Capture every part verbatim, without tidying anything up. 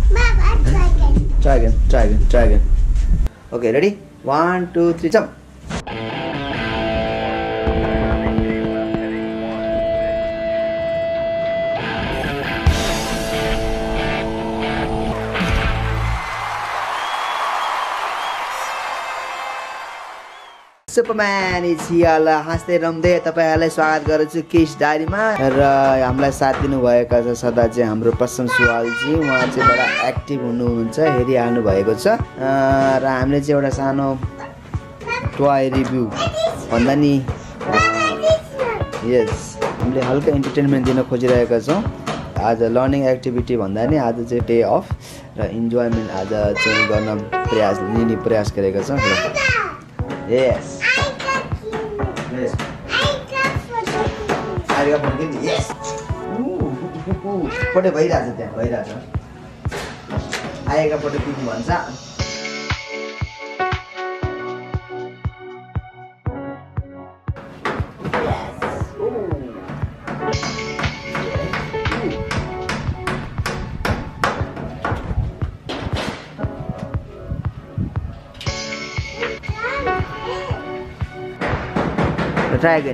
Try again, try again, try again. Okay, ready? One, two, three, jump. Superman is here. हाँस्दै रम्दै तपाईँहरूलाई स्वागत गर्छु किस डायरीमा। र हामीलाई साथ दिनुभएका छ सदा चाहिँ हाम्रो प्रसन्न सुवालजी। उहाँ चाहिँ बडा एक्टिभ हुनुहुन्छ, हेरिहाल्नु भएको छ। र हामीले चाहिँ एउटा सानो टोय रिभ्यू भन्दा नि यस हामीले हल्का इन्टरटेनमेन्ट दिन खोजिरहेका छौँ। आज लर्निङ एक्टिभिटी भन्दा नि आज चाहिँ डे अफ र इन्जोयमेन्ट आज चाहिँ गर्न प्रयास लिने प्रयास गरेका छौँ। यस Yes. I got one. Yes. Ooh, पटे भइरहेछ त्यहाँ भइरहेछ। आएका पटे पिक्नु भन्छ। Try again.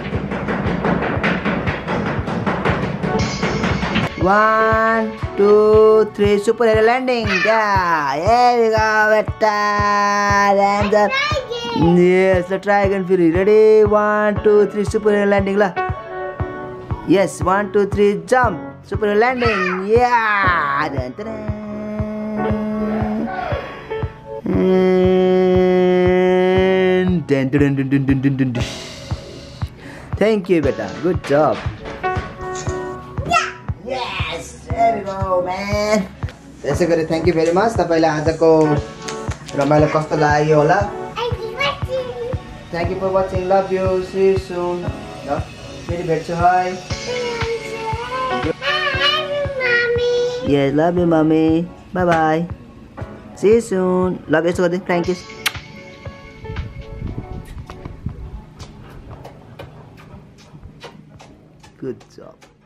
One, two, three. Super hero landing. Yeah, here we go, beta. Land up. Yes, let's try again. Fury. Ready? One, two, three. Super hero landing, la. Yes, one, two, three. Jump. Super hero landing. Yeah. Dun, dun, dun. Dun, dun, dun, dun, dun, dun, dun, dun. Thank you, beta. Good job. Yeah. Yes. There we go, man. त्यसै गरी thank you very much. तपाईलाई आजको रमाइलो कस्तो लाग्यो होला? Thank you for watching. Love you. See you soon. ल फेरि भेट्छु है. Yes, love you, mommy. Bye bye. See you soon. Love you so much. Thank you. Good job.